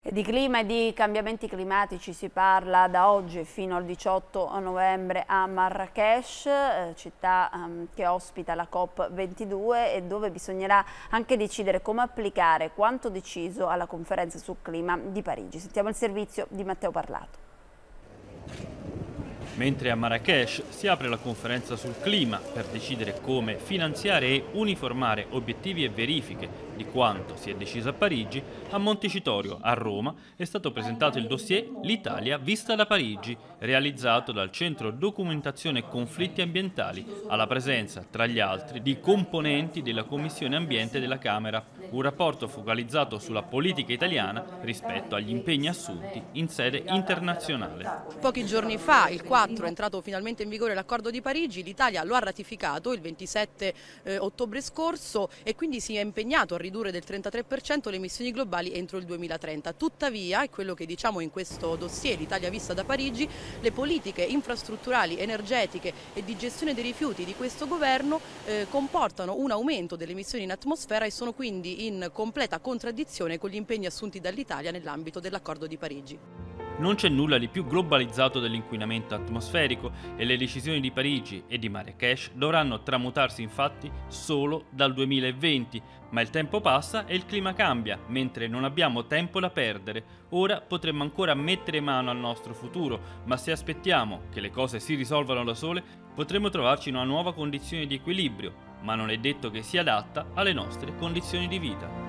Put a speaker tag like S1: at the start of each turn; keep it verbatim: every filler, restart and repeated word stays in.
S1: E di clima e di cambiamenti climatici si parla da oggi fino al diciotto novembre a Marrakech, eh, città ehm, che ospita la COP ventidue e dove bisognerà anche decidere come applicare quanto deciso alla conferenza sul clima di Parigi. Sentiamo il servizio di Matteo Parlato.
S2: Mentre a Marrakech si apre la conferenza sul clima per decidere come finanziare e uniformare obiettivi e verifiche di quanto si è deciso a Parigi, a Montecitorio, a Roma, è stato presentato il dossier L'Italia vista da Parigi, realizzato dal Centro Documentazione e Conflitti Ambientali, alla presenza, tra gli altri, di componenti della Commissione Ambiente della Camera. Un rapporto focalizzato sulla politica italiana rispetto agli impegni assunti in sede internazionale.
S3: Pochi giorni fa, il quattro, è entrato finalmente in vigore l'accordo di Parigi, l'Italia lo ha ratificato il ventisette eh, ottobre scorso e quindi si è impegnato a ridurre del trentatré per cento le emissioni globali entro il duemilatrenta. Tuttavia, è quello che diciamo in questo dossier, l'Italia vista da Parigi, le politiche infrastrutturali, energetiche e di gestione dei rifiuti di questo governo eh, comportano un aumento delle emissioni in atmosfera e sono quindi in completa contraddizione con gli impegni assunti dall'Italia nell'ambito dell'accordo di Parigi.
S2: Non c'è nulla di più globalizzato dell'inquinamento atmosferico e le decisioni di Parigi e di Marrakech dovranno tramutarsi infatti solo dal duemilaventi, ma il tempo passa e il clima cambia, mentre non abbiamo tempo da perdere. Ora potremmo ancora mettere mano al nostro futuro, ma se aspettiamo che le cose si risolvano da sole, potremmo trovarci in una nuova condizione di equilibrio, ma non è detto che sia adatta alle nostre condizioni di vita.